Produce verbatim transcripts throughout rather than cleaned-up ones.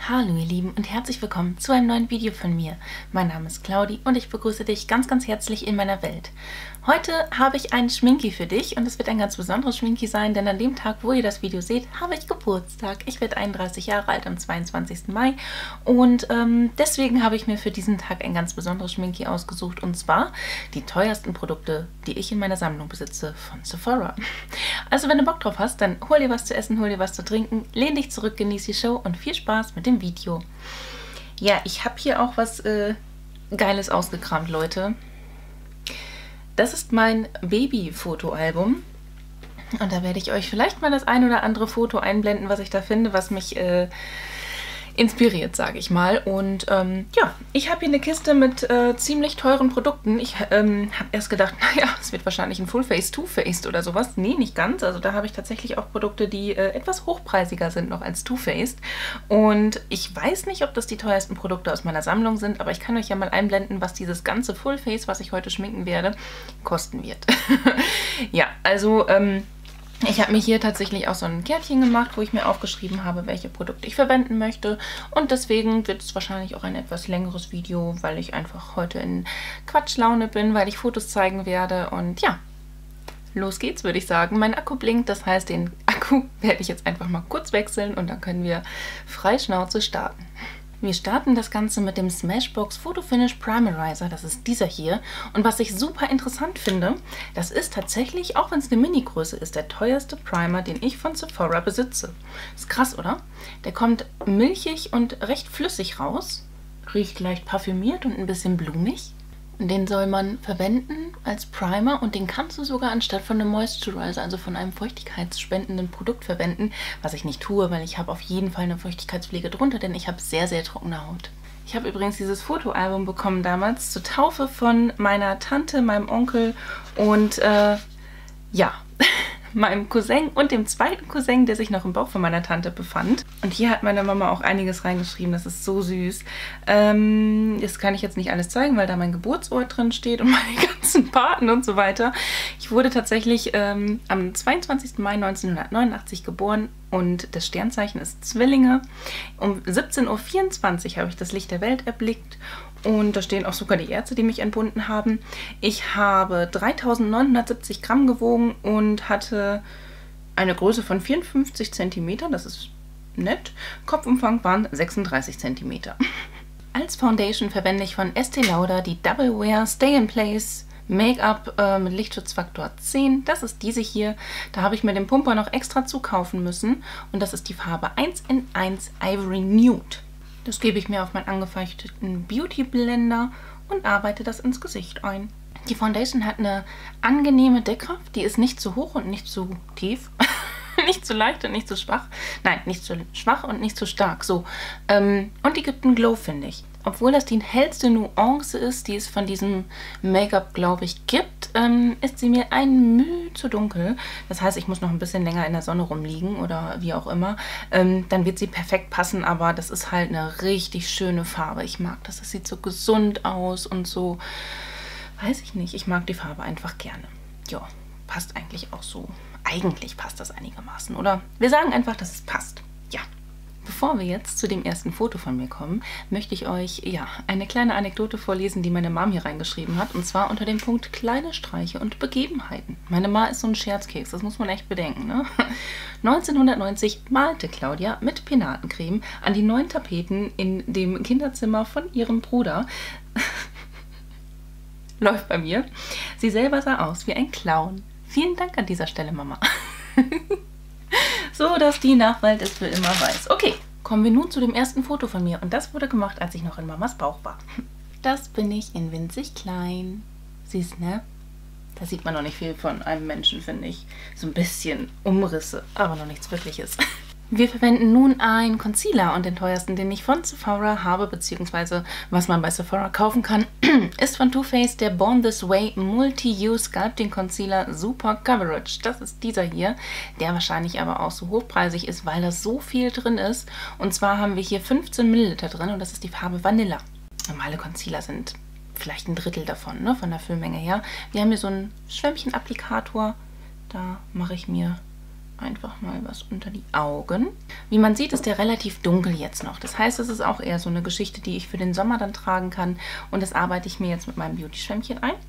Hallo ihr Lieben und herzlich willkommen zu einem neuen Video von mir. Mein Name ist Claudi und ich begrüße dich ganz ganz herzlich in meiner Welt. Heute habe ich einen Schminki für dich und es wird ein ganz besonderes Schminki sein, denn an dem Tag, wo ihr das Video seht, habe ich Geburtstag. Ich werde einunddreißig Jahre alt am zweiundzwanzigsten Mai und ähm, deswegen habe ich mir für diesen Tag ein ganz besonderes Schminki ausgesucht und zwar die teuersten Produkte, die ich in meiner Sammlung besitze von Sephora. Also wenn du Bock drauf hast, dann hol dir was zu essen, hol dir was zu trinken, lehn dich zurück, genieß die Show und viel Spaß mit dem Video. Ja, ich habe hier auch was äh, Geiles ausgekramt, Leute. Das ist mein Baby-Fotoalbum und da werde ich euch vielleicht mal das ein oder andere Foto einblenden, was ich da finde, was mich äh, inspiriert, sage ich mal. Und ähm, ja, ich habe hier eine Kiste mit äh, ziemlich teuren Produkten. Ich ähm, habe erst gedacht, naja, es wird wahrscheinlich ein Full-Face, Too-Faced oder sowas. Nee, nicht ganz. Also da habe ich tatsächlich auch Produkte, die äh, etwas hochpreisiger sind noch als Too-Faced. Und ich weiß nicht, ob das die teuersten Produkte aus meiner Sammlung sind, aber ich kann euch ja mal einblenden, was dieses ganze Full-Face, was ich heute schminken werde, kosten wird. Ja, also ähm, ich habe mir hier tatsächlich auch so ein Kärtchen gemacht, wo ich mir aufgeschrieben habe, welche Produkte ich verwenden möchte. Und deswegen wird es wahrscheinlich auch ein etwas längeres Video, weil ich einfach heute in Quatschlaune bin, weil ich Fotos zeigen werde. Und ja, los geht's, würde ich sagen. Mein Akku blinkt, das heißt, den Akku werde ich jetzt einfach mal kurz wechseln und dann können wir frei Schnauze starten. Wir starten das Ganze mit dem Smashbox Photo Finish Primerizer, das ist dieser hier. Und was ich super interessant finde, das ist tatsächlich, auch wenn es eine Mini-Größe ist, der teuerste Primer, den ich von Sephora besitze. Ist krass, oder? Der kommt milchig und recht flüssig raus, riecht leicht parfümiert und ein bisschen blumig. Den soll man verwenden als Primer und den kannst du sogar anstatt von einem Moisturizer, also von einem feuchtigkeitsspendenden Produkt verwenden, was ich nicht tue, weil ich habe auf jeden Fall eine Feuchtigkeitspflege drunter, denn ich habe sehr, sehr trockene Haut. Ich habe übrigens dieses Fotoalbum bekommen damals zur Taufe von meiner Tante, meinem Onkel und äh, ja, meinem Cousin und dem zweiten Cousin, der sich noch im Bauch von meiner Tante befand. Und hier hat meine Mama auch einiges reingeschrieben, das ist so süß. Ähm, das kann ich jetzt nicht alles zeigen, weil da mein Geburtsort drin steht und meine ganzen Paten und so weiter. Ich wurde tatsächlich ähm, am zweiundzwanzigsten Mai neunzehnhundertneunundachtzig geboren und das Sternzeichen ist Zwillinge. Um siebzehn Uhr vierundzwanzig habe ich das Licht der Welt erblickt. Und da stehen auch sogar die Ärzte, die mich entbunden haben. Ich habe dreitausendneunhundertsiebzig Gramm gewogen und hatte eine Größe von vierundfünfzig Zentimeter. Das ist nett. Kopfumfang waren sechsunddreißig Zentimeter. Als Foundation verwende ich von Estee Lauder die Double Wear Stay in Place Make-up äh, mit Lichtschutzfaktor zehn. Das ist diese hier. Da habe ich mir den Pumper noch extra zukaufen müssen. Und das ist die Farbe eins in eins Ivory Nude. Das gebe ich mir auf meinen angefeuchteten Beauty Blender und arbeite das ins Gesicht ein. Die Foundation hat eine angenehme Deckkraft, die ist nicht zu hoch und nicht zu tief. Nicht zu leicht und nicht zu schwach. Nein, nicht zu schwach und nicht zu stark. So. Ähm, und die gibt einen Glow, finde ich. Obwohl das die hellste Nuance ist, die es von diesem Make-up, glaube ich, gibt, ähm, ist sie mir ein Mühe zu dunkel. Das heißt, ich muss noch ein bisschen länger in der Sonne rumliegen oder wie auch immer. Ähm, dann wird sie perfekt passen, aber das ist halt eine richtig schöne Farbe. Ich mag das. Das sieht so gesund aus und so, weiß ich nicht. Ich mag die Farbe einfach gerne. Ja, passt eigentlich auch so. Eigentlich passt das einigermaßen, oder? Wir sagen einfach, dass es passt. Ja. Bevor wir jetzt zu dem ersten Foto von mir kommen, möchte ich euch ja eine kleine Anekdote vorlesen, die meine Mom hier reingeschrieben hat. Und zwar unter dem Punkt kleine Streiche und Begebenheiten. Meine Ma ist so ein Scherzkeks, das muss man echt bedenken, ne? neunzehnhundertneunzig malte Claudia mit Penatencreme an die neuen Tapeten in dem Kinderzimmer von ihrem Bruder. Läuft bei mir. Sie selber sah aus wie ein Clown. Vielen Dank an dieser Stelle, Mama. So, dass die Nachwelt es für immer weiß. Okay, kommen wir nun zu dem ersten Foto von mir. Und das wurde gemacht, als ich noch in Mamas Bauch war. Das bin ich in winzig klein. Süß, ne? Da sieht man noch nicht viel von einem Menschen, finde ich. So ein bisschen Umrisse, aber noch nichts Wirkliches. Wir verwenden nun einen Concealer und den teuersten, den ich von Sephora habe, beziehungsweise was man bei Sephora kaufen kann, ist von Too Faced der Born This Way Multi-Use Sculpting Concealer Super Coverage. Das ist dieser hier, der wahrscheinlich aber auch so hochpreisig ist, weil da so viel drin ist. Und zwar haben wir hier fünfzehn Milliliter drin und das ist die Farbe Vanilla. Normale Concealer sind vielleicht ein Drittel davon, ne, von der Füllmenge her. Wir haben hier so einen Schwämmchen-Applikator. Da mache ich mir einfach mal was unter die Augen. Wie man sieht, ist der relativ dunkel jetzt noch. Das heißt, es ist auch eher so eine Geschichte, die ich für den Sommer dann tragen kann. Und das arbeite ich mir jetzt mit meinem Beauty-Schwämmchen ein.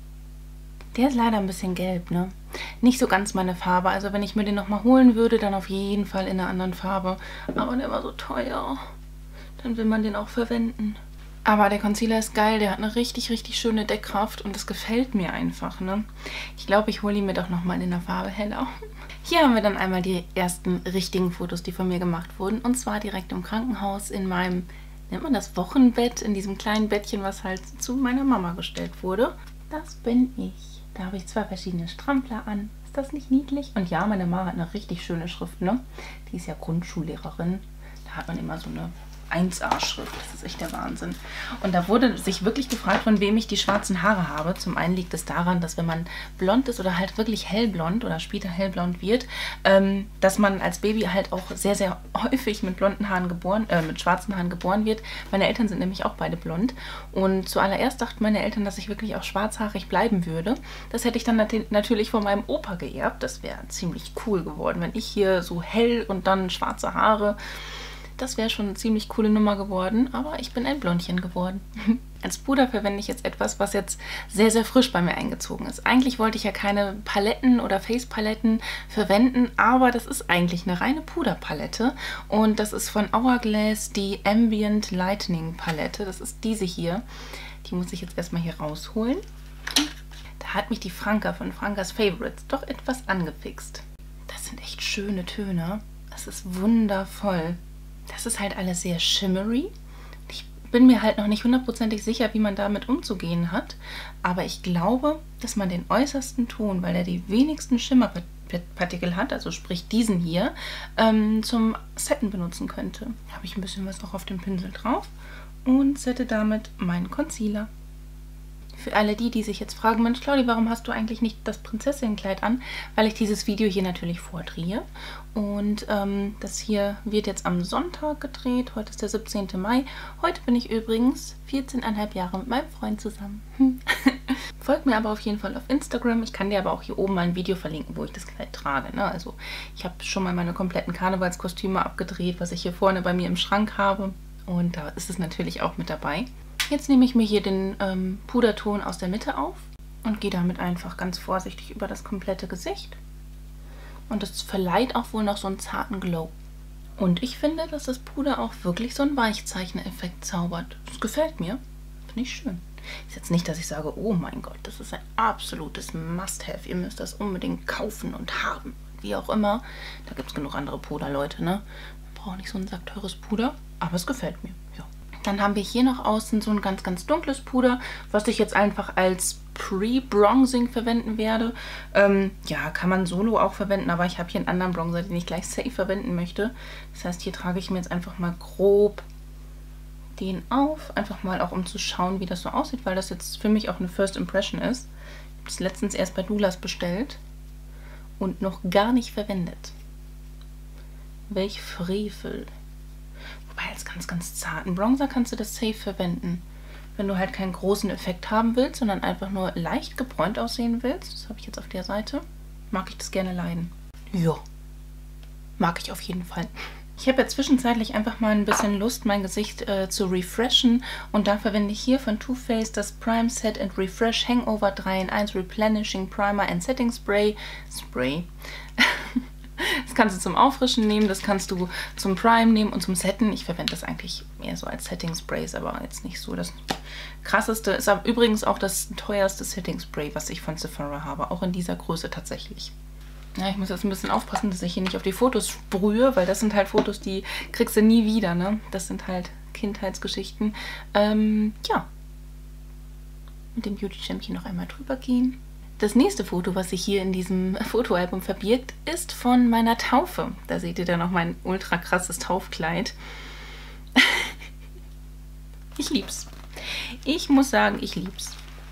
Der ist leider ein bisschen gelb, ne? Nicht so ganz meine Farbe. Also wenn ich mir den nochmal holen würde, dann auf jeden Fall in einer anderen Farbe. Aber der war so teuer. Dann will man den auch verwenden. Aber der Concealer ist geil. Der hat eine richtig, richtig schöne Deckkraft. Und das gefällt mir einfach, ne? Ich glaube, ich hole ihn mir doch nochmal in der Farbe heller. Hier haben wir dann einmal die ersten richtigen Fotos, die von mir gemacht wurden. Und zwar direkt im Krankenhaus in meinem, nennt man das Wochenbett, in diesem kleinen Bettchen, was halt zu meiner Mama gestellt wurde. Das bin ich. Da habe ich zwei verschiedene Strampler an. Ist das nicht niedlich? Und ja, meine Mama hat eine richtig schöne Schrift, ne? Die ist ja Grundschullehrerin. Da hat man immer so eine eins A-Schrift. Das ist echt der Wahnsinn. Und da wurde sich wirklich gefragt, von wem ich die schwarzen Haare habe. Zum einen liegt es daran, dass wenn man blond ist oder halt wirklich hellblond oder später hellblond wird, ähm, dass man als Baby halt auch sehr, sehr häufig mit blonden Haaren geboren, äh, mit schwarzen Haaren geboren wird. Meine Eltern sind nämlich auch beide blond. Und zuallererst dachten meine Eltern, dass ich wirklich auch schwarzhaarig bleiben würde. Das hätte ich dann nat natürlich von meinem Opa geerbt. Das wäre ziemlich cool geworden, wenn ich hier so hell und dann schwarze Haare. Das wäre schon eine ziemlich coole Nummer geworden, aber ich bin ein Blondchen geworden. Als Puder verwende ich jetzt etwas, was jetzt sehr, sehr frisch bei mir eingezogen ist. Eigentlich wollte ich ja keine Paletten oder Face-Paletten verwenden, aber das ist eigentlich eine reine Puderpalette. Und das ist von Hourglass die Ambient Lightening Palette. Das ist diese hier. Die muss ich jetzt erstmal hier rausholen. Da hat mich die Franka von Frankas Favorites doch etwas angefixt. Das sind echt schöne Töne. Das ist wundervoll. Das ist halt alles sehr shimmery. Ich bin mir halt noch nicht hundertprozentig sicher, wie man damit umzugehen hat. Aber ich glaube, dass man den äußersten Ton, weil er die wenigsten Schimmerpartikel hat, also sprich diesen hier, ähm, zum Setten benutzen könnte. Da habe ich ein bisschen was auch auf dem Pinsel drauf und sette damit meinen Concealer. Für alle die, die sich jetzt fragen, Mensch Claudi, warum hast du eigentlich nicht das Prinzessinnenkleid an? Weil ich dieses Video hier natürlich vordrehe. Und ähm, das hier wird jetzt am Sonntag gedreht. Heute ist der siebzehnte Mai. Heute bin ich übrigens vierzehneinhalb Jahre mit meinem Freund zusammen. Folgt mir aber auf jeden Fall auf Instagram. Ich kann dir aber auch hier oben mal ein Video verlinken, wo ich das Kleid trage. Ne? Also ich habe schon mal meine kompletten Karnevalskostüme abgedreht, was ich hier vorne bei mir im Schrank habe. Und da ist es natürlich auch mit dabei. Jetzt nehme ich mir hier den ähm, Puderton aus der Mitte auf und gehe damit einfach ganz vorsichtig über das komplette Gesicht. Und das verleiht auch wohl noch so einen zarten Glow. Und ich finde, dass das Puder auch wirklich so einen Weichzeichner-Effekt zaubert. Das gefällt mir. Finde ich schön. Ist jetzt nicht, dass ich sage, oh mein Gott, das ist ein absolutes Must-Have. Ihr müsst das unbedingt kaufen und haben. Wie auch immer. Da gibt es genug andere Puderleute, ne? Man braucht nicht so ein Sack teures Puder, aber es gefällt mir. Ja. Dann haben wir hier noch außen so ein ganz, ganz dunkles Puder, was ich jetzt einfach als Pre-Bronzing verwenden werde. Ähm, ja, kann man solo auch verwenden, aber ich habe hier einen anderen Bronzer, den ich gleich safe verwenden möchte. Das heißt, hier trage ich mir jetzt einfach mal grob den auf. Einfach mal auch, um zu schauen, wie das so aussieht, weil das jetzt für mich auch eine First Impression ist. Ich habe es letztens erst bei Doulas bestellt und noch gar nicht verwendet. Welch Frevel. Wobei als ganz, ganz zarten Bronzer kannst du das safe verwenden. Wenn du halt keinen großen Effekt haben willst, sondern einfach nur leicht gebräunt aussehen willst, das habe ich jetzt auf der Seite, mag ich das gerne leiden. Ja, mag ich auf jeden Fall. Ich habe ja zwischenzeitlich einfach mal ein bisschen Lust, mein Gesicht äh, zu refreshen. Und da verwende ich hier von Too Faced das Prime Set and Refresh Hangover drei in eins Replenishing Primer and Setting Spray. Spray. Das kannst du zum Auffrischen nehmen, das kannst du zum Prime nehmen und zum Setten. Ich verwende das eigentlich eher so als Setting Sprays, aber jetzt nicht so das krasseste. Ist aber übrigens auch das teuerste Setting Spray, was ich von Sephora habe. Auch in dieser Größe tatsächlich. Ja, ich muss jetzt ein bisschen aufpassen, dass ich hier nicht auf die Fotos sprühe, weil das sind halt Fotos, die kriegst du nie wieder, ne? Das sind halt Kindheitsgeschichten. Ähm, ja. Mit dem Beauty-Schwämmchen noch einmal drüber gehen. Das nächste Foto, was sich hier in diesem Fotoalbum verbirgt, ist von meiner Taufe. Da seht ihr dann noch mein ultra krasses Taufkleid. Ich lieb's. Ich muss sagen, ich lieb's.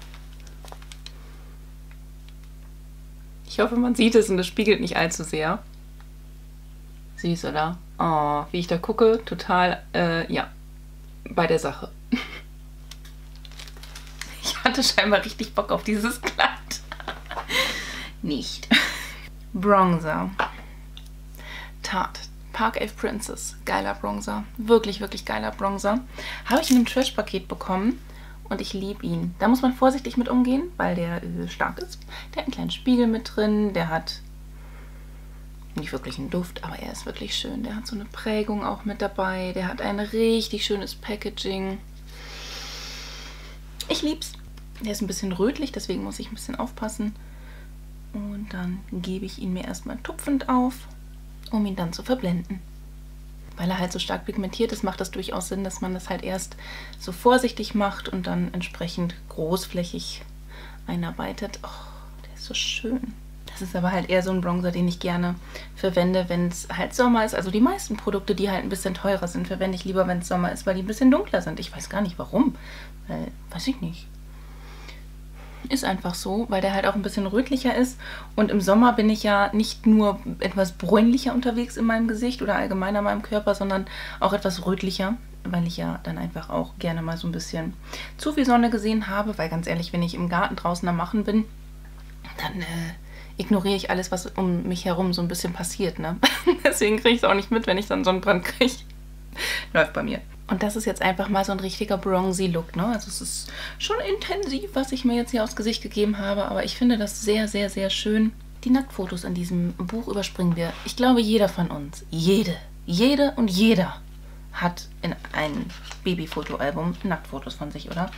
Ich hoffe, man sieht es und es spiegelt nicht allzu sehr. Süß, oder? Oh, wie ich da gucke, total, äh, ja, bei der Sache. Ich hatte scheinbar richtig Bock auf dieses Kleid. Nicht. Bronzer. Tat. Park Ave Princess. Geiler Bronzer. Wirklich, wirklich geiler Bronzer. Habe ich in einem Trash-Paket bekommen und ich liebe ihn. Da muss man vorsichtig mit umgehen, weil der äh, stark ist. Der hat einen kleinen Spiegel mit drin. Der hat nicht wirklich einen Duft, aber er ist wirklich schön. Der hat so eine Prägung auch mit dabei. Der hat ein richtig schönes Packaging. Ich lieb's. Der ist ein bisschen rötlich, deswegen muss ich ein bisschen aufpassen. Und dann gebe ich ihn mir erstmal tupfend auf, um ihn dann zu verblenden. Weil er halt so stark pigmentiert ist, macht das durchaus Sinn, dass man das halt erst so vorsichtig macht und dann entsprechend großflächig einarbeitet. Oh, der ist so schön. Das ist aber halt eher so ein Bronzer, den ich gerne verwende, wenn es halt Sommer ist. Also die meisten Produkte, die halt ein bisschen teurer sind, verwende ich lieber, wenn es Sommer ist, weil die ein bisschen dunkler sind. Ich weiß gar nicht warum. Weil, weiß ich nicht. Ist einfach so, weil der halt auch ein bisschen rötlicher ist. Und im Sommer bin ich ja nicht nur etwas bräunlicher unterwegs in meinem Gesicht oder allgemein an meinem Körper, sondern auch etwas rötlicher, weil ich ja dann einfach auch gerne mal so ein bisschen zu viel Sonne gesehen habe. Weil ganz ehrlich, wenn ich im Garten draußen am Machen bin, dann äh, ignoriere ich alles, was um mich herum so ein bisschen passiert, ne? Deswegen kriege ich es auch nicht mit, wenn ich dann Sonnenbrand kriege. Läuft bei mir. Und das ist jetzt einfach mal so ein richtiger Bronzy-Look, ne? Also es ist schon intensiv, was ich mir jetzt hier aufs Gesicht gegeben habe, aber ich finde das sehr, sehr, sehr schön. Die Nacktfotos in diesem Buch überspringen wir. Ich glaube, jeder von uns, jede, jede und jeder hat in einem Babyfotoalbum Nacktfotos von sich, oder?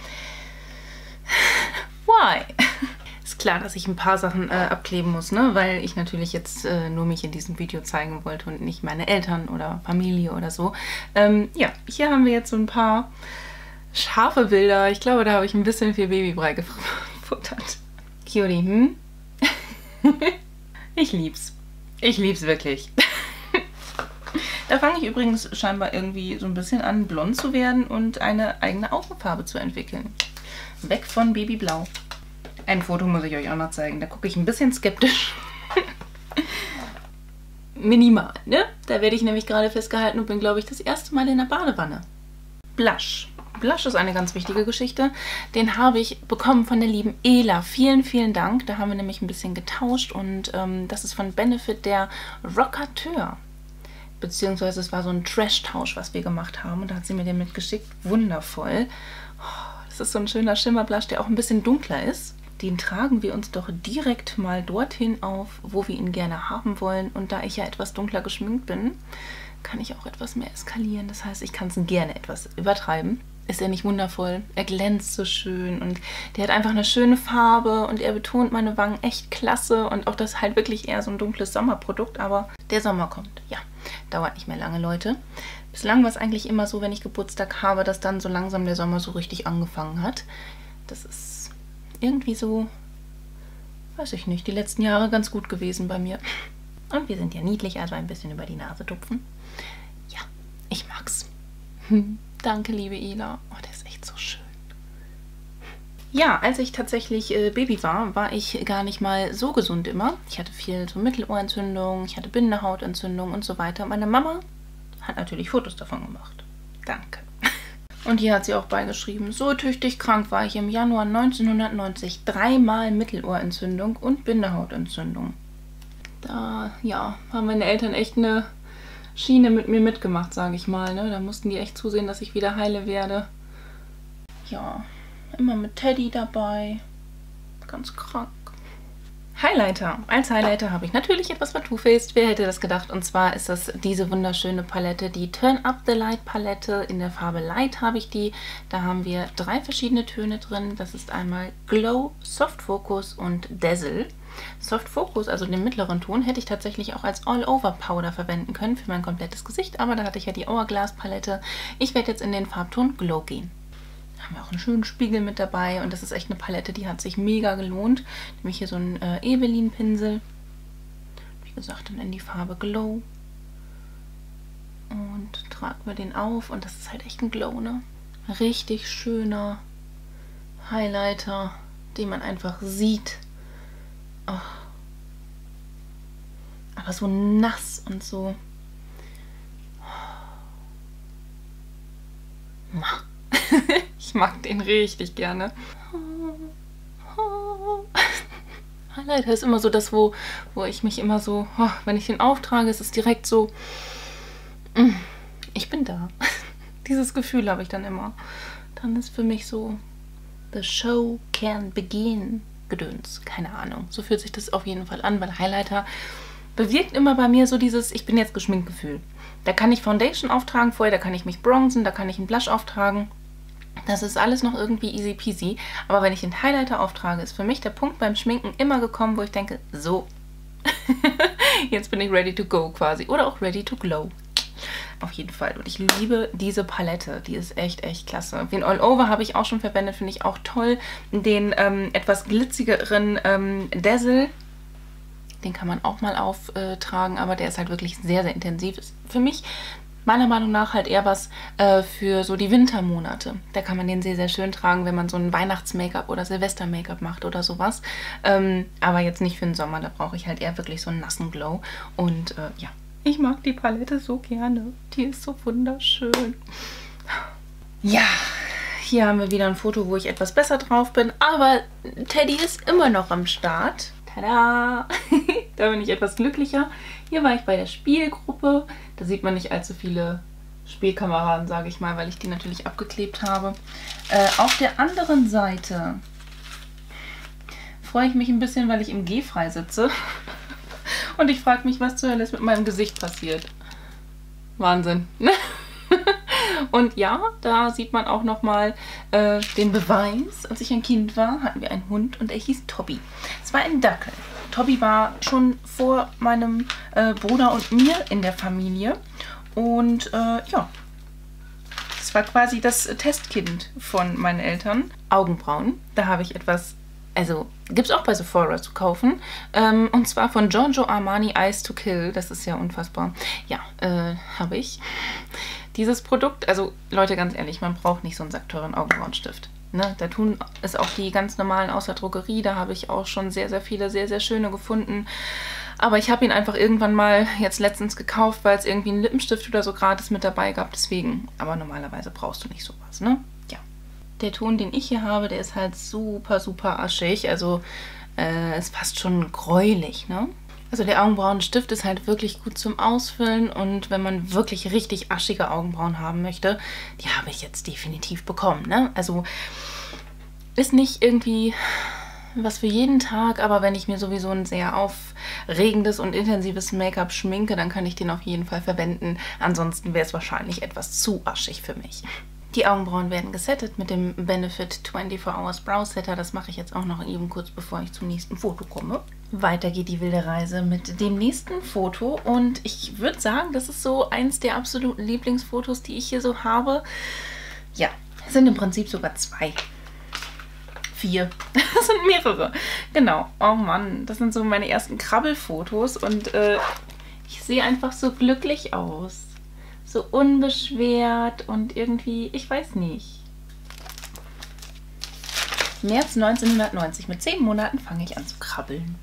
Why? Ist klar, dass ich ein paar Sachen äh, abkleben muss, ne? Weil ich natürlich jetzt äh, nur mich in diesem Video zeigen wollte und nicht meine Eltern oder Familie oder so. Ähm, ja, hier haben wir jetzt so ein paar scharfe Bilder. Ich glaube, da habe ich ein bisschen viel Babybrei gefuttert. Cutie, hm? Ich lieb's. Ich lieb's wirklich. Da fange ich übrigens scheinbar irgendwie so ein bisschen an, blond zu werden und eine eigene Augenfarbe zu entwickeln. Weg von Babyblau. Ein Foto muss ich euch auch noch zeigen. Da gucke ich ein bisschen skeptisch. Minimal, ne? Da werde ich nämlich gerade festgehalten und bin, glaube ich, das erste Mal in der Badewanne. Blush. Blush ist eine ganz wichtige Geschichte. Den habe ich bekommen von der lieben Ela. Vielen, vielen Dank. Da haben wir nämlich ein bisschen getauscht und ähm, das ist von Benefit der Rockateur. Beziehungsweise es war so ein Trash-Tausch, was wir gemacht haben und da hat sie mir den mitgeschickt. Wundervoll. Das ist so ein schöner Schimmerblush, der auch ein bisschen dunkler ist. Den tragen wir uns doch direkt mal dorthin auf, wo wir ihn gerne haben wollen. Und da ich ja etwas dunkler geschminkt bin, kann ich auch etwas mehr eskalieren. Das heißt, ich kann es gerne etwas übertreiben. Ist er nicht wundervoll? Er glänzt so schön und der hat einfach eine schöne Farbe und er betont meine Wangen echt klasse. Und auch das ist halt wirklich eher so ein dunkles Sommerprodukt, aber der Sommer kommt. Ja, dauert nicht mehr lange, Leute. Bislang war es eigentlich immer so, wenn ich Geburtstag habe, dass dann so langsam der Sommer so richtig angefangen hat. Das ist irgendwie so, weiß ich nicht, die letzten Jahre ganz gut gewesen bei mir. Und wir sind ja niedlich, also ein bisschen über die Nase tupfen. Ja, ich mag's. Danke, liebe Ela. Oh, der ist echt so schön. Ja, als ich tatsächlich äh, Baby war, war ich gar nicht mal so gesund immer. Ich hatte viel so Mittelohrentzündung, ich hatte Bindehautentzündung und so weiter. Meine Mama hat natürlich Fotos davon gemacht. Danke. Und hier hat sie auch beigeschrieben, so tüchtig krank war ich im Januar neunzehnhundertneunzig. Dreimal Mittelohrentzündung und Bindehautentzündung. Da, ja, haben meine Eltern echt eine Schiene mit mir mitgemacht, sage ich mal. Ne? Da mussten die echt zusehen, dass ich wieder heile werde. Ja, immer mit Teddy dabei. Ganz krank. Highlighter. Als Highlighter habe ich natürlich etwas von Too Faced. Wer hätte das gedacht? Und zwar ist das diese wunderschöne Palette, die Turn Up the Light Palette. In der Farbe Light habe ich die. Da haben wir drei verschiedene Töne drin. Das ist einmal Glow, Soft Focus und Dazzle. Soft Focus, also den mittleren Ton, hätte ich tatsächlich auch als All-Over-Powder verwenden können für mein komplettes Gesicht. Aber da hatte ich ja die Hourglass Palette. Ich werde jetzt in den Farbton Glow gehen. Haben wir auch einen schönen Spiegel mit dabei und das ist echt eine Palette, die hat sich mega gelohnt. Nämlich hier so ein äh, Evelyn-Pinsel. Wie gesagt, dann in die Farbe Glow. Und tragen wir den auf und das ist halt echt ein Glow, ne? Richtig schöner Highlighter, den man einfach sieht. Oh. Aber so nass und so. Ich mag den richtig gerne. Highlighter ist immer so das, wo, wo ich mich immer so, oh, wenn ich den auftrage, ist es direkt so, mm, ich bin da. Dieses Gefühl habe ich dann immer. Dann ist für mich so, the show can begin. Gedöns. Keine Ahnung. So fühlt sich das auf jeden Fall an, weil Highlighter bewirkt immer bei mir so dieses, ich bin jetzt geschminkt Gefühl. Da kann ich Foundation auftragen vorher, da kann ich mich bronzen, da kann ich einen Blush auftragen. Das ist alles noch irgendwie easy peasy. Aber wenn ich den Highlighter auftrage, ist für mich der Punkt beim Schminken immer gekommen, wo ich denke, so, jetzt bin ich ready to go quasi. Oder auch ready to glow. Auf jeden Fall. Und ich liebe diese Palette. Die ist echt, echt klasse. Den All-Over habe ich auch schon verwendet. Finde ich auch toll. Den ähm, etwas glitzigeren ähm, Dazzle. Den kann man auch mal auftragen. Aber der ist halt wirklich sehr, sehr intensiv. Ist für mich meiner Meinung nach halt eher was äh, für so die Wintermonate. Da kann man den sehr, sehr schön tragen, wenn man so ein Weihnachts-Make-up oder Silvester-Make-up macht oder sowas. Ähm, aber jetzt nicht für den Sommer. Da brauche ich halt eher wirklich so einen nassen Glow. Und äh, ja. Ich mag die Palette so gerne. Die ist so wunderschön. Ja, hier haben wir wieder ein Foto, wo ich etwas besser drauf bin. Aber Teddy ist immer noch am Start. Tada! Da bin ich etwas glücklicher. Hier war ich bei der Spielgruppe. Da sieht man nicht allzu viele Spielkameraden, sage ich mal, weil ich die natürlich abgeklebt habe. Äh, auf der anderen Seite freue ich mich ein bisschen, weil ich im Gehfrei sitze. Und ich frage mich, was zur Hölle ist mit meinem Gesicht passiert. Wahnsinn. Und ja, da sieht man auch nochmal äh, den Beweis. Als ich ein Kind war, hatten wir einen Hund und er hieß Tobi. Es war ein Dackel. Tobi war schon vor meinem äh, Bruder und mir in der Familie. Und äh, ja, das war quasi das Testkind von meinen Eltern. Augenbrauen. Da habe ich etwas... Also, gibt es auch bei Sephora zu kaufen. Ähm, und zwar von Giorgio Armani Eyes to Kill. Das ist ja unfassbar. Ja, äh, habe ich. Dieses Produkt, also Leute, ganz ehrlich, man braucht nicht so einen Sack teuren Augenbrauenstift. Ne? Da tun es auch die ganz normalen aus der Drogerie. Da habe ich auch schon sehr, sehr viele, sehr, sehr schöne gefunden. Aber ich habe ihn einfach irgendwann mal jetzt letztens gekauft, weil es irgendwie einen Lippenstift oder so gratis mit dabei gab. Deswegen, aber normalerweise brauchst du nicht sowas, ne? Der Ton, den ich hier habe, der ist halt super, super aschig. Also äh, ist fast schon gräulich, ne? Also der Augenbrauenstift ist halt wirklich gut zum Ausfüllen. Und wenn man wirklich richtig aschige Augenbrauen haben möchte, die habe ich jetzt definitiv bekommen, ne? Also ist nicht irgendwie was für jeden Tag, aber wenn ich mir sowieso ein sehr aufregendes und intensives Make-up schminke, dann kann ich den auf jeden Fall verwenden. Ansonsten wäre es wahrscheinlich etwas zu aschig für mich. Die Augenbrauen werden gesettet mit dem Benefit vierundzwanzig Hours Brow Setter. Das mache ich jetzt auch noch eben kurz, bevor ich zum nächsten Foto komme. Weiter geht die wilde Reise mit dem nächsten Foto. Und ich würde sagen, das ist so eins der absoluten Lieblingsfotos, die ich hier so habe. Ja, es sind im Prinzip sogar zwei. Vier. Das sind mehrere. Genau. Oh Mann, das sind so meine ersten Krabbelfotos. Und äh, ich sehe einfach so glücklich aus. So unbeschwert und irgendwie, ich weiß nicht. März neunzehnhundertneunzig. Mit zehn Monaten fange ich an zu krabbeln.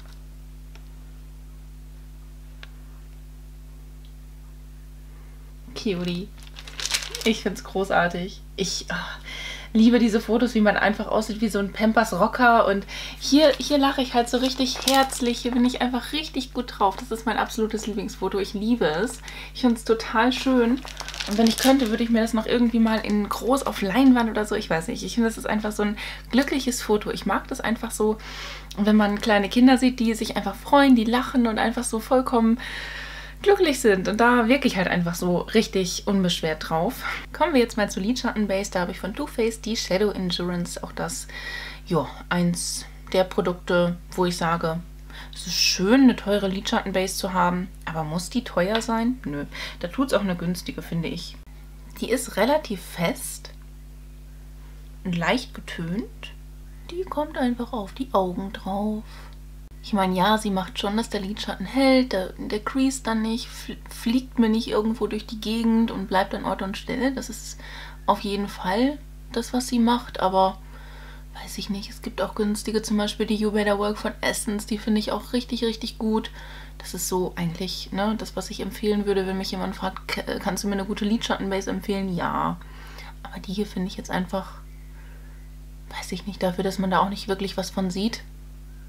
Cutie. Ich finde es großartig. Ich ach, liebe diese Fotos, wie man einfach aussieht wie so ein Pampers Rocker. Und hier, hier lache ich halt so richtig herzlich. Hier bin ich einfach richtig gut drauf. Das ist mein absolutes Lieblingsfoto. Ich liebe es. Ich finde es total schön. Und wenn ich könnte, würde ich mir das noch irgendwie mal in groß auf Leinwand oder so. Ich weiß nicht. Ich finde, das ist einfach so ein glückliches Foto. Ich mag das einfach so, wenn man kleine Kinder sieht, die sich einfach freuen, die lachen und einfach so vollkommen glücklich sind. Und da wirke ich halt einfach so richtig unbeschwert drauf. Kommen wir jetzt mal zu Lidschattenbase. Da habe ich von Too Faced die Shadow Endurance. Auch das, ja, eins der Produkte, wo ich sage, es ist schön, eine teure Lidschattenbase zu haben. Aber muss die teuer sein? Nö. Da tut es auch eine günstige, finde ich. Die ist relativ fest und leicht getönt. Die kommt einfach auf die Augen drauf. Ich meine, ja, sie macht schon, dass der Lidschatten hält, der, der crease dann nicht, fliegt mir nicht irgendwo durch die Gegend und bleibt an Ort und Stelle. Das ist auf jeden Fall das, was sie macht, aber weiß ich nicht. Es gibt auch günstige, zum Beispiel die You Better Work von Essence, die finde ich auch richtig, richtig gut. Das ist so eigentlich, ne, das, was ich empfehlen würde, wenn mich jemand fragt, kannst du mir eine gute Lidschattenbase empfehlen? Ja, aber die hier finde ich jetzt einfach, weiß ich nicht, dafür, dass man da auch nicht wirklich was von sieht.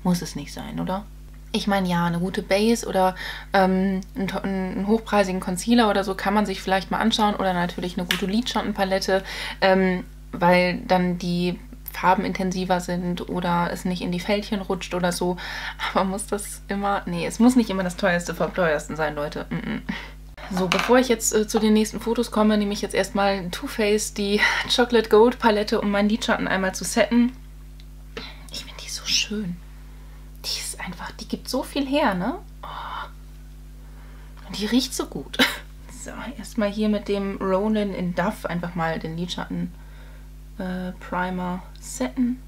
muss es nicht sein, oder? Ich meine, ja, eine gute Base oder ähm, einen, einen hochpreisigen Concealer oder so kann man sich vielleicht mal anschauen oder natürlich eine gute Lidschattenpalette, ähm, weil dann die Farben intensiver sind oder es nicht in die Fältchen rutscht oder so. Aber muss das immer... Nee, es muss nicht immer das teuerste vom teuersten sein, Leute. Mm -mm. So, bevor ich jetzt äh, zu den nächsten Fotos komme, nehme ich jetzt erstmal Too Faced die Chocolate Gold Palette, um meinen Lidschatten einmal zu setten. Ich finde die so schön. Die ist einfach, die gibt so viel her, ne? Oh. Und die riecht so gut. So, erstmal hier mit dem Rollin in Duff einfach mal den Lidschatten äh, Primer setten.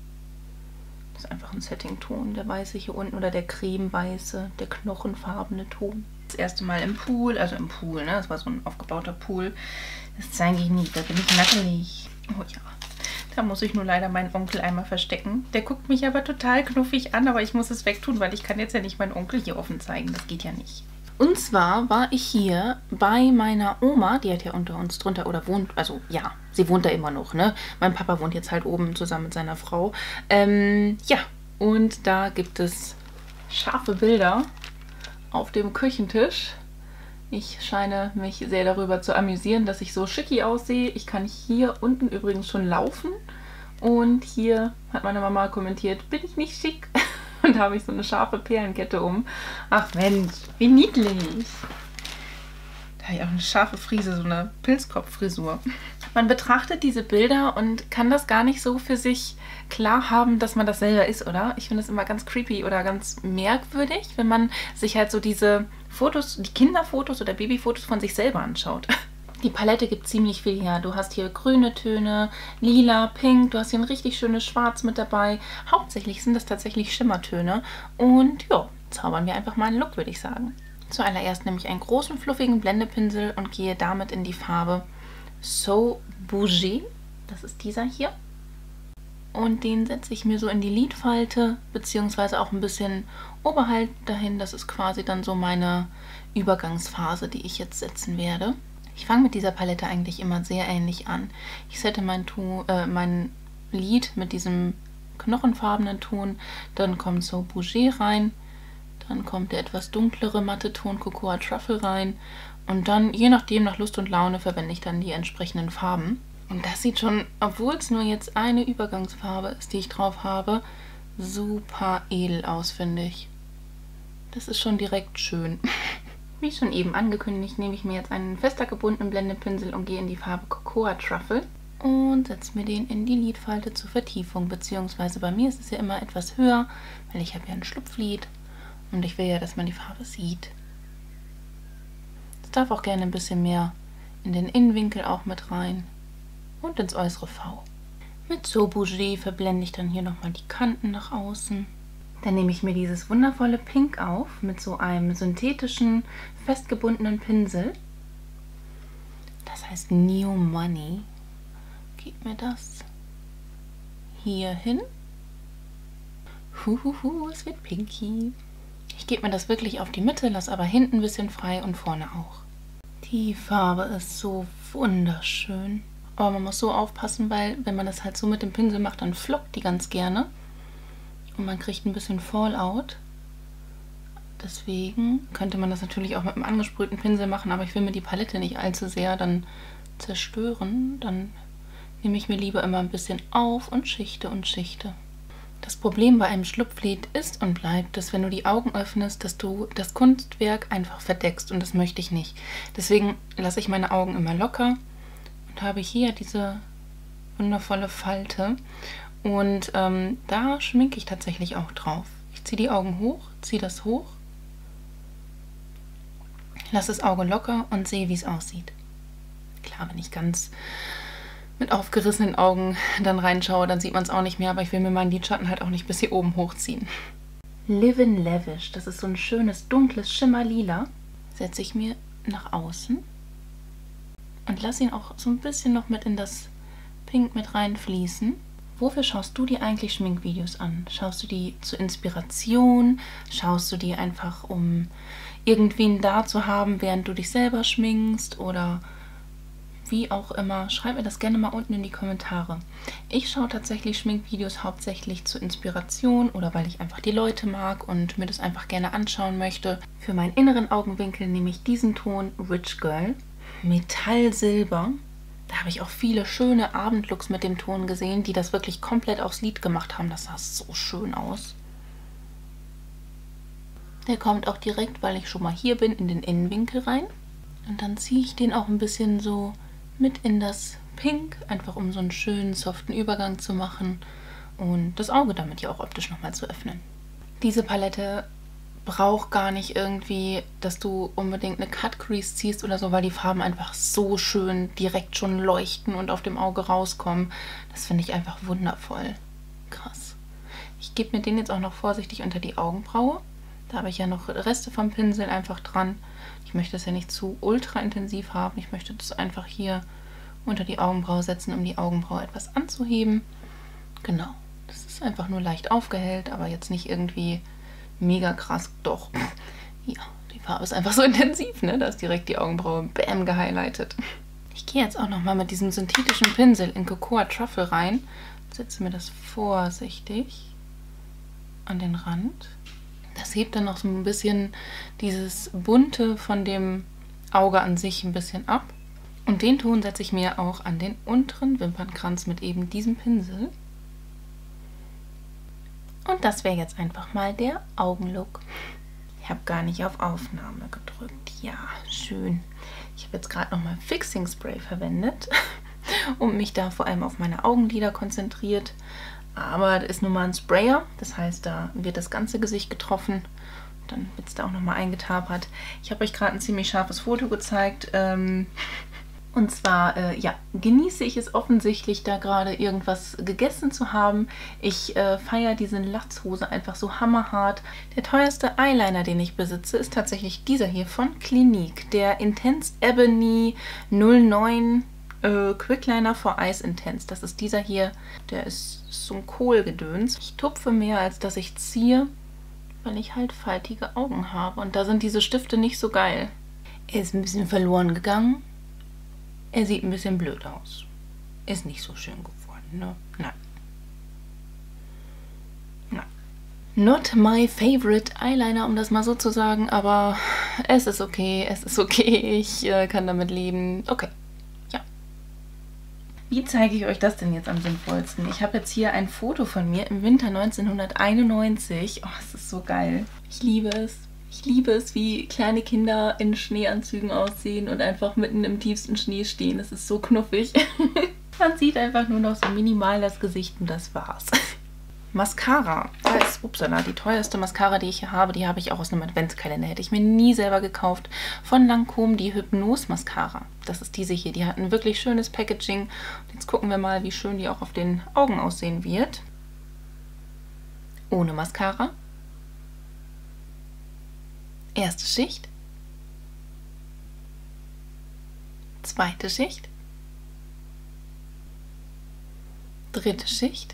Das ist einfach ein Setting-Ton, der weiße hier unten oder der cremeweiße, der knochenfarbene Ton. Das erste Mal im Pool, also im Pool, ne? Das war so ein aufgebauter Pool. Das zeige ich nicht, da bin ich nackelig. Oh ja. Da muss ich nur leider meinen Onkel einmal verstecken. Der guckt mich aber total knuffig an, aber ich muss es wegtun, weil ich kann jetzt ja nicht meinen Onkel hier offen zeigen. Das geht ja nicht. Und zwar war ich hier bei meiner Oma, die hat ja unter uns drunter oder wohnt, also ja, sie wohnt da immer noch, ne? Mein Papa wohnt jetzt halt oben zusammen mit seiner Frau. Ähm, ja, und da gibt es scharfe Bilder auf dem Küchentisch. Ich scheine mich sehr darüber zu amüsieren, dass ich so schicki aussehe. Ich kann hier unten übrigens schon laufen. Und hier hat meine Mama kommentiert, bin ich nicht schick? Und da habe ich so eine scharfe Perlenkette um. Ach Mensch, wie niedlich. Da habe ich auch eine scharfe Frise, so eine Pilzkopffrisur. Man betrachtet diese Bilder und kann das gar nicht so für sich klar haben, dass man das selber ist, oder? Ich finde es immer ganz creepy oder ganz merkwürdig, wenn man sich halt so diese Fotos, die Kinderfotos oder Babyfotos von sich selber anschaut. Die Palette gibt ziemlich viel her. Du hast hier grüne Töne, lila, pink, du hast hier ein richtig schönes Schwarz mit dabei. Hauptsächlich sind das tatsächlich Schimmertöne. Und ja, zaubern wir einfach mal einen Look, würde ich sagen. Zuallererst nehme ich einen großen, fluffigen Blendepinsel und gehe damit in die Farbe So Bougie. Das ist dieser hier. Und den setze ich mir so in die Lidfalte, beziehungsweise auch ein bisschen oberhalb dahin. Das ist quasi dann so meine Übergangsphase, die ich jetzt setzen werde. Ich fange mit dieser Palette eigentlich immer sehr ähnlich an. Ich sette mein, tu äh, mein Lid mit diesem knochenfarbenen Ton, dann kommt So Bougie rein, dann kommt der etwas dunklere matte Ton Cocoa Truffle rein und dann, je nachdem, nach Lust und Laune, verwende ich dann die entsprechenden Farben. Und das sieht schon, obwohl es nur jetzt eine Übergangsfarbe ist, die ich drauf habe, super edel aus, finde ich. Das ist schon direkt schön. Wie schon eben angekündigt, nehme ich mir jetzt einen fester gebundenen Blendepinsel und gehe in die Farbe Cocoa Truffle und setze mir den in die Lidfalte zur Vertiefung, beziehungsweise bei mir ist es ja immer etwas höher, weil ich habe ja ein Schlupflid und ich will ja, dass man die Farbe sieht. Es darf auch gerne ein bisschen mehr in den Innenwinkel auch mit rein. Und ins äußere V. Mit So Bougie verblende ich dann hier nochmal die Kanten nach außen. Dann nehme ich mir dieses wundervolle Pink auf mit so einem synthetischen, festgebundenen Pinsel. Das heißt New Money. Geht mir das hier hin. Huhuhu, es wird pinky. Ich gebe mir das wirklich auf die Mitte, lasse aber hinten ein bisschen frei und vorne auch. Die Farbe ist so wunderschön. Aber man muss so aufpassen, weil wenn man das halt so mit dem Pinsel macht, dann flockt die ganz gerne. Und man kriegt ein bisschen Fallout. Deswegen könnte man das natürlich auch mit einem angesprühten Pinsel machen, aber ich will mir die Palette nicht allzu sehr dann zerstören. Dann nehme ich mir lieber immer ein bisschen auf und schichte und schichte. Das Problem bei einem Schlupflid ist und bleibt, dass wenn du die Augen öffnest, dass du das Kunstwerk einfach verdeckst und das möchte ich nicht. Deswegen lasse ich meine Augen immer locker. Und habe hier diese wundervolle Falte und ähm, da schminke ich tatsächlich auch drauf. Ich ziehe die Augen hoch, ziehe das hoch, lasse das Auge locker und sehe, wie es aussieht. Klar, wenn ich ganz mit aufgerissenen Augen dann reinschaue, dann sieht man es auch nicht mehr, aber ich will mir meinen Lidschatten halt auch nicht bis hier oben hochziehen. Live in Lavish, das ist so ein schönes, dunkles Schimmerlila, setze ich mir nach außen. Und lass ihn auch so ein bisschen noch mit in das Pink mit reinfließen. Wofür schaust du dir eigentlich Schminkvideos an? Schaust du die zur Inspiration? Schaust du die einfach, um irgendwen da zu haben, während du dich selber schminkst? Oder wie auch immer, schreibt mir das gerne mal unten in die Kommentare. Ich schaue tatsächlich Schminkvideos hauptsächlich zur Inspiration oder weil ich einfach die Leute mag und mir das einfach gerne anschauen möchte. Für meinen inneren Augenwinkel nehme ich diesen Ton Rich Girl, Metallsilber. Da habe ich auch viele schöne Abendlooks mit dem Ton gesehen, die das wirklich komplett aufs Lid gemacht haben. Das sah so schön aus. Der kommt auch direkt, weil ich schon mal hier bin, in den Innenwinkel rein. Und dann ziehe ich den auch ein bisschen so mit in das Pink, einfach um so einen schönen, soften Übergang zu machen und das Auge damit ja auch optisch nochmal zu öffnen. Diese Palette braucht gar nicht irgendwie, dass du unbedingt eine Cut Crease ziehst oder so, weil die Farben einfach so schön direkt schon leuchten und auf dem Auge rauskommen. Das finde ich einfach wundervoll. Krass. Ich gebe mir den jetzt auch noch vorsichtig unter die Augenbraue. Da habe ich ja noch Reste vom Pinsel einfach dran. Ich möchte das ja nicht zu ultra intensiv haben. Ich möchte das einfach hier unter die Augenbraue setzen, um die Augenbraue etwas anzuheben. Genau. Das ist einfach nur leicht aufgehellt, aber jetzt nicht irgendwie mega krass. Doch. Ja, die Farbe ist einfach so intensiv, ne? Da ist direkt die Augenbraue bam gehighlightet. Ich gehe jetzt auch nochmal mit diesem synthetischen Pinsel in Cocoa Truffle rein. Setze mir das vorsichtig an den Rand. Das hebt dann noch so ein bisschen dieses Bunte von dem Auge an sich ein bisschen ab. Und den Ton setze ich mir auch an den unteren Wimpernkranz mit eben diesem Pinsel. Und das wäre jetzt einfach mal der Augenlook. Ich habe gar nicht auf Aufnahme gedrückt. Ja, schön. Ich habe jetzt gerade nochmal Fixing Spray verwendet und mich da vor allem auf meine Augenlider konzentriert. Aber das ist nun mal ein Sprayer, das heißt, da wird das ganze Gesicht getroffen. Dann wird es da auch nochmal eingetapert. Ich habe euch gerade ein ziemlich scharfes Foto gezeigt. Ähm, und zwar, äh, ja, genieße ich es offensichtlich, da gerade irgendwas gegessen zu haben. Ich äh, feiere diese Latzhose einfach so hammerhart. Der teuerste Eyeliner, den ich besitze, ist tatsächlich dieser hier von Clinique. Der Intense Ebony null neun Äh, Quickliner for Eyes Intense. Das ist dieser hier. Der ist so ein Kohlgedöns. Ich tupfe mehr, als dass ich ziehe, weil ich halt faltige Augen habe. Und da sind diese Stifte nicht so geil. Er ist ein bisschen verloren gegangen. Er sieht ein bisschen blöd aus. Ist nicht so schön geworden, ne? Nein. Nein. Not my favorite Eyeliner, um das mal so zu sagen, aber es ist okay, es ist okay. Ich äh, kann damit leben. Okay. Wie zeige ich euch das denn jetzt am sinnvollsten? Ich habe jetzt hier ein Foto von mir im Winter neunzehnhunderteinundneunzig. Oh, es ist so geil. Ich liebe es. Ich liebe es, wie kleine Kinder in Schneeanzügen aussehen und einfach mitten im tiefsten Schnee stehen. Es ist so knuffig. Man sieht einfach nur noch so minimal das Gesicht und das war's. Mascara. Da ist, upsala, die teuerste Mascara, die ich hier habe, die habe ich auch aus einem Adventskalender. Hätte ich mir nie selber gekauft. Von Lancôme, die Hypnose Mascara. Das ist diese hier. Die hat ein wirklich schönes Packaging. Und jetzt gucken wir mal, wie schön die auch auf den Augen aussehen wird. Ohne Mascara. Erste Schicht. Zweite Schicht. Dritte Schicht.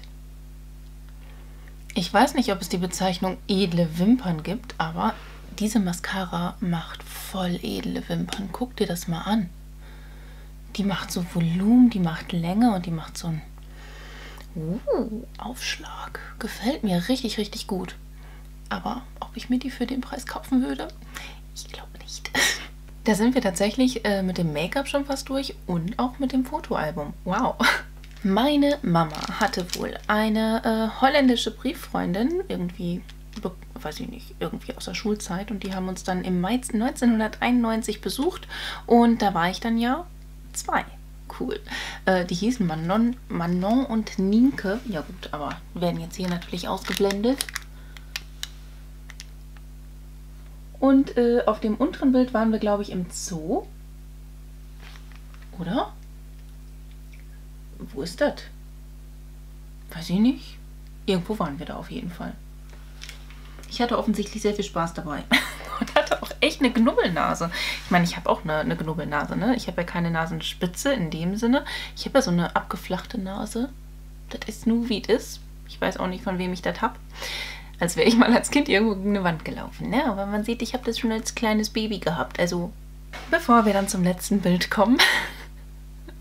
Ich weiß nicht, ob es die Bezeichnung edle Wimpern gibt, aber diese Mascara macht voll edle Wimpern. Guck dir das mal an. Die macht so Volumen, die macht Länge und die macht so einen uh, Aufschlag. Gefällt mir richtig, richtig gut. Aber ob ich mir die für den Preis kaufen würde? Ich glaube nicht. Da sind wir tatsächlich äh, mit dem Make-up schon fast durch und auch mit dem Fotoalbum. Wow. Meine Mama hatte wohl eine äh, holländische Brieffreundin, irgendwie, weiß ich nicht, irgendwie aus der Schulzeit. Und die haben uns dann im Mai neunzehnhunderteinundneunzig besucht. Und da war ich dann ja zwei. Cool. Äh, die hießen Manon, Manon und Nienke. Ja gut, aber werden jetzt hier natürlich ausgeblendet. Und äh, auf dem unteren Bild waren wir, glaube ich, im Zoo. Oder? Wo ist das? Weiß ich nicht. Irgendwo waren wir da auf jeden Fall. Ich hatte offensichtlich sehr viel Spaß dabei. Und hatte auch echt eine Knubbelnase. Ich meine, ich habe auch eine, eine Knubbelnase, ne? Ich habe ja keine Nasenspitze in dem Sinne. Ich habe ja so eine abgeflachte Nase. Das ist nur, wie es ist. Ich weiß auch nicht, von wem ich das habe. Als wäre ich mal als Kind irgendwo gegen eine Wand gelaufen, ne? Aber man sieht, ich habe das schon als kleines Baby gehabt. Also, bevor wir dann zum letzten Bild kommen...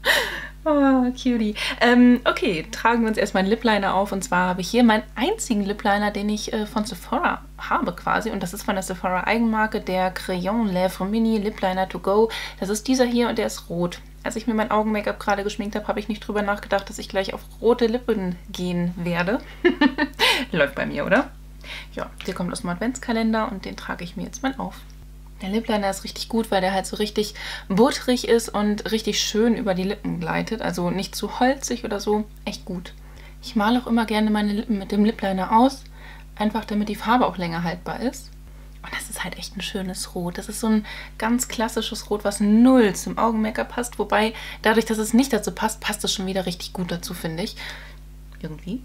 Oh, cutie. Ähm, okay, tragen wir uns erstmal einen Lip Liner auf. Und zwar habe ich hier meinen einzigen Lip Liner, den ich äh, von Sephora habe quasi. Und das ist von der Sephora Eigenmarke, der Crayon Lèvres Mini Lip Liner to Go. Das ist dieser hier und der ist rot. Als ich mir mein Augen-Make-up gerade geschminkt habe, habe ich nicht drüber nachgedacht, dass ich gleich auf rote Lippen gehen werde. Läuft bei mir, oder? Ja, der kommt aus dem Adventskalender und den trage ich mir jetzt mal auf. Der Lip Liner ist richtig gut, weil der halt so richtig butterig ist und richtig schön über die Lippen gleitet. Also nicht zu holzig oder so. Echt gut. Ich male auch immer gerne meine Lippen mit dem Lip Liner aus. Einfach damit die Farbe auch länger haltbar ist. Und das ist halt echt ein schönes Rot. Das ist so ein ganz klassisches Rot, was null zum Augen-Make-up passt. Wobei, dadurch, dass es nicht dazu passt, passt es schon wieder richtig gut dazu, finde ich. Irgendwie.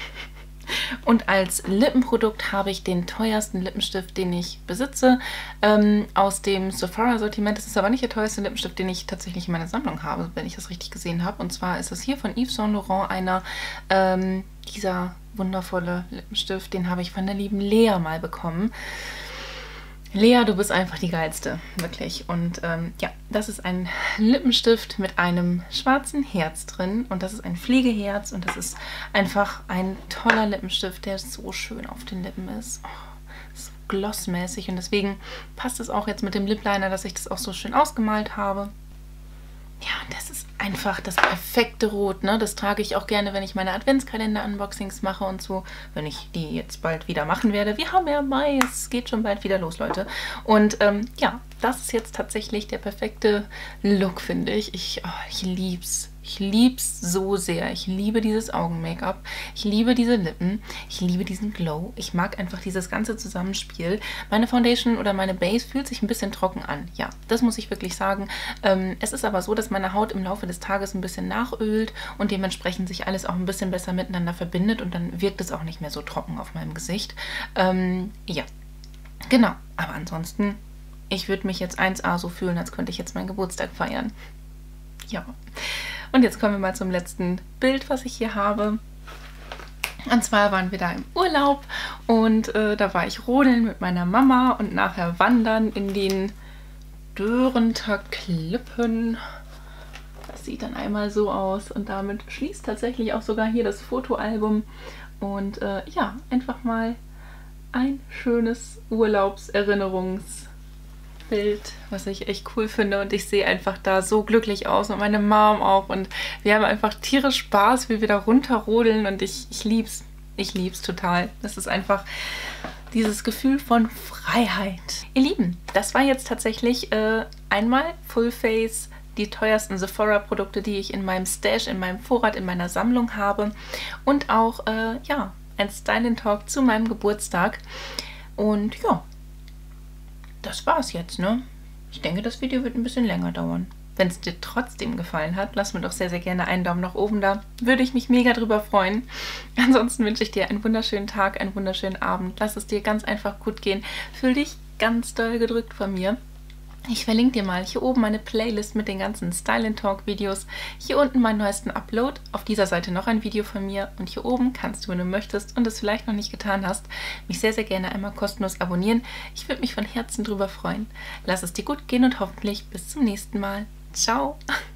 Und als Lippenprodukt habe ich den teuersten Lippenstift, den ich besitze, ähm, aus dem Sephora-Sortiment. Das ist aber nicht der teuerste Lippenstift, den ich tatsächlich in meiner Sammlung habe, wenn ich das richtig gesehen habe. Und zwar ist es hier von Yves Saint Laurent einer, ähm, dieser wundervolle Lippenstift. Den habe ich von der lieben Lea mal bekommen. Lea, du bist einfach die Geilste, wirklich. Und ähm, ja, das ist ein Lippenstift mit einem schwarzen Herz drin. Und das ist ein Fliegeherz. Und das ist einfach ein toller Lippenstift, der so schön auf den Lippen ist. Oh, so glossmäßig. Und deswegen passt es auch jetzt mit dem Lip Liner, dass ich das auch so schön ausgemalt habe. Ja, und das ist einfach das perfekte Rot, ne? Das trage ich auch gerne, wenn ich meine Adventskalender-Unboxings mache und so. Wenn ich die jetzt bald wieder machen werde. Wir haben ja Mai, es geht schon bald wieder los, Leute. Und ähm, ja, das ist jetzt tatsächlich der perfekte Look, finde ich. Ich, oh, ich lieb's. Ich lieb's so sehr. Ich liebe dieses Augen-Make-up. Ich liebe diese Lippen. Ich liebe diesen Glow. Ich mag einfach dieses ganze Zusammenspiel. Meine Foundation oder meine Base fühlt sich ein bisschen trocken an. Ja, das muss ich wirklich sagen. Ähm, es ist aber so, dass meine Haut im Laufe des Tages ein bisschen nachölt und dementsprechend sich alles auch ein bisschen besser miteinander verbindet und dann wirkt es auch nicht mehr so trocken auf meinem Gesicht. Ähm, ja, genau. Aber ansonsten, ich würde mich jetzt eins A so fühlen, als könnte ich jetzt meinen Geburtstag feiern. Ja. Und jetzt kommen wir mal zum letzten Bild, was ich hier habe. Und zwar waren wir da im Urlaub und äh, da war ich rodeln mit meiner Mama und nachher wandern in den Dörrenter Klippen. Das sieht dann einmal so aus und damit schließt tatsächlich auch sogar hier das Fotoalbum. Und äh, ja, einfach mal ein schönes Urlaubserinnerungsbild, was ich echt cool finde und ich sehe einfach da so glücklich aus und meine Mom auch und wir haben einfach tierisch Spaß, wie wir da runterrodeln und ich, ich lieb's, ich lieb's total. Das ist einfach dieses Gefühl von Freiheit. Ihr Lieben, das war jetzt tatsächlich äh, einmal Full Face, die teuersten Sephora-Produkte, die ich in meinem Stash, in meinem Vorrat, in meiner Sammlung habe und auch, äh, ja, ein Style Talk zu meinem Geburtstag und ja, das war's jetzt, ne? Ich denke, das Video wird ein bisschen länger dauern. Wenn es dir trotzdem gefallen hat, lass mir doch sehr, sehr gerne einen Daumen nach oben da. Würde ich mich mega drüber freuen. Ansonsten wünsche ich dir einen wunderschönen Tag, einen wunderschönen Abend. Lass es dir ganz einfach gut gehen. Fühl dich ganz doll gedrückt von mir. Ich verlinke dir mal hier oben meine Playlist mit den ganzen Style Talk Videos. Hier unten meinen neuesten Upload. Auf dieser Seite noch ein Video von mir. Und hier oben kannst du, wenn du möchtest und es vielleicht noch nicht getan hast, mich sehr, sehr gerne einmal kostenlos abonnieren. Ich würde mich von Herzen drüber freuen. Lass es dir gut gehen und hoffentlich bis zum nächsten Mal. Ciao!